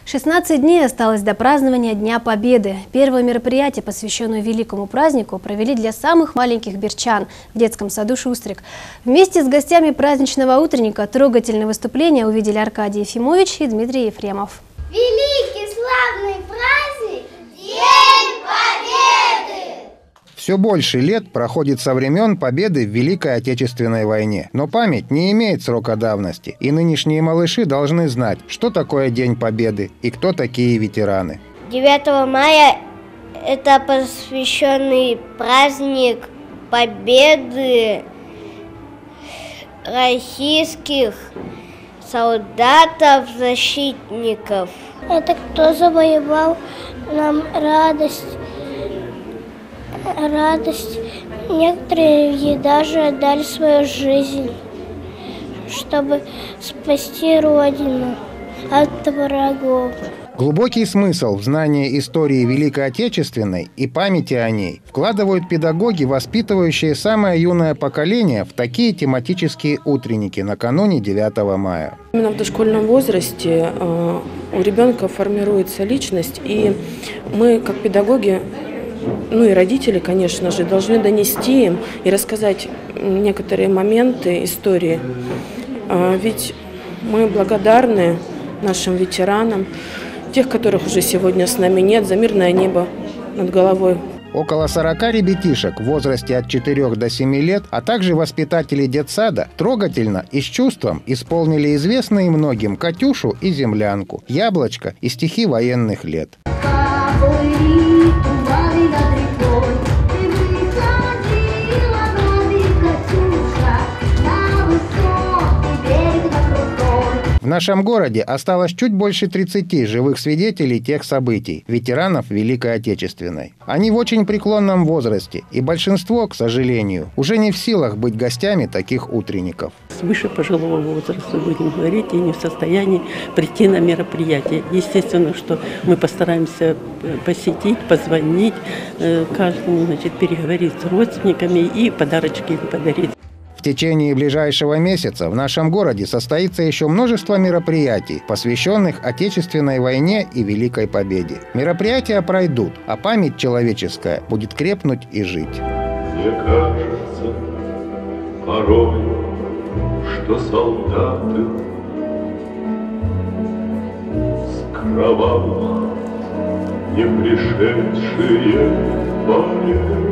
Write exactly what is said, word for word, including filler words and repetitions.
шестнадцать дней осталось до празднования Дня Победы. Первое мероприятие, посвященное великому празднику, провели для самых маленьких берчан в детском саду «Шустрик». Вместе с гостями праздничного утренника трогательное выступление увидели Аркадий Ефимович и Дмитрий Ефремов. Великий славный праздник – День Победы! Все больше лет проходит со времен победы в Великой Отечественной войне. Но память не имеет срока давности, и нынешние малыши должны знать, что такое День Победы и кто такие ветераны. девятого мая – это посвященный праздник победы российских солдатов-защитников. Это кто завоевал нам радость. Радость. Некоторые даже отдали свою жизнь, чтобы спасти Родину от врагов. Глубокий смысл в знании истории Великой Отечественной и памяти о ней вкладывают педагоги, воспитывающие самое юное поколение в такие тематические утренники накануне девятого мая. Именно в дошкольном возрасте э, у ребенка формируется личность, и мы, как педагоги, ну и родители, конечно же, должны донести им и рассказать некоторые моменты истории. Ведь мы благодарны нашим ветеранам, тех, которых уже сегодня с нами нет, за мирное небо над головой. Около сорока ребятишек в возрасте от четырёх до семи лет, а также воспитатели детсада трогательно и с чувством исполнили известные многим «Катюшу» и «Землянку», «Яблочко» и стихи военных лет. В нашем городе осталось чуть больше тридцати живых свидетелей тех событий, ветеранов Великой Отечественной. Они в очень преклонном возрасте, и большинство, к сожалению, уже не в силах быть гостями таких утренников. Свыше пожилого возраста, будем говорить, и не в состоянии прийти на мероприятие. Естественно, что мы постараемся посетить, позвонить, каждому, значит, переговорить с родственниками и подарочки им подарить. В течение ближайшего месяца в нашем городе состоится еще множество мероприятий, посвященных Отечественной войне и Великой Победе. Мероприятия пройдут, а память человеческая будет крепнуть и жить. Мне кажется порой, что солдаты с кровавых, не пришедшие в поле